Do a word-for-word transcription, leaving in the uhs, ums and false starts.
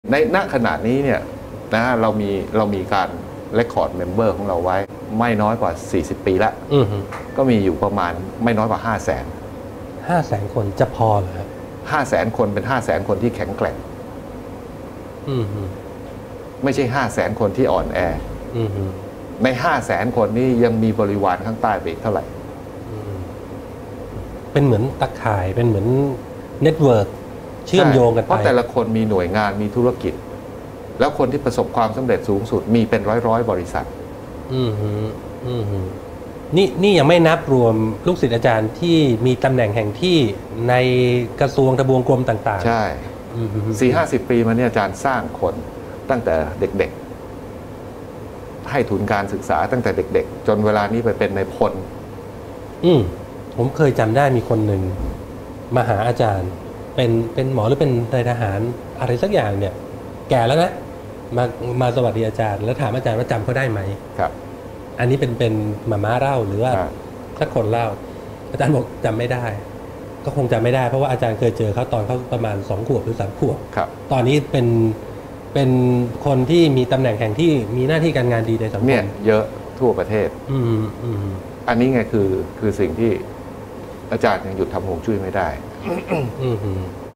ในณขณะนี้เนี่ยนะเรามีเรามีการเรคคอร์ดเมมเบอร์ของเราไว้ไม่น้อยกว่าสี่สิบปีแล้วก็มีอยู่ประมาณไม่น้อยกว่าห้าแสนห้าแสนคนจะพอเหรอครับห้าแสนคนเป็นห้าแสนคนที่แข็งแกร่งไม่ใช่ห้าแสนคนที่อ่อนแอในห้าแสนคนนี้ยังมีบริวารข้างใต้ไปอีกเท่าไหร่เป็นเหมือนตะข่ายเป็นเหมือนเน็ตเวิร์กเชื่อมโยงกันไปเพราะแต่ละคนมีหน่วยงานมีธุรกิจแล้วคนที่ประสบความสำเร็จสูงสุดมีเป็นร้อยร้อยบริษัทอืมอืมนี่นี่ยังไม่นับรวมลูกศิษย์อาจารย์ที่มีตำแหน่งแห่งที่ในกระทรวงทบวงกรมต่างๆใช่สี่ห้าสิบปีมาเนี่ยอาจารย์สร้างคนตั้งแต่เด็กๆให้ทุนการศึกษาตั้งแต่เด็กๆจนเวลานี้ไปเป็นในพลอืมผมเคยจำได้มีคนหนึ่งมาหาอาจารย์เป็นเป็นหมอหรือเป็นนายทหารอะไรสักอย่างเนี่ยแก่แล้วนะมามาสวัสดีอาจารย์แล้วถามอาจารย์ว่าจำเขาได้ไหมครับอันนี้เป็นเป็นมาม่าเล่าหรือว่าสักคนเล่าอาจารย์บอกจำไม่ได้ก็คงจำไม่ได้เพราะว่าอาจารย์เคยเจอเขาตอนเขาประมาณสองขวบหรือสามขวบตอนนี้เป็นเป็นคนที่มีตำแหน่งแห่งที่มีหน้าที่การงานดีในสังคมเนี่ยเยอะทั่วประเทศอืมอืมอันนี้ไงคือคือสิ่งที่อาจารย์ยังหยุดทำฮวงจุ้ยไม่ได้อืม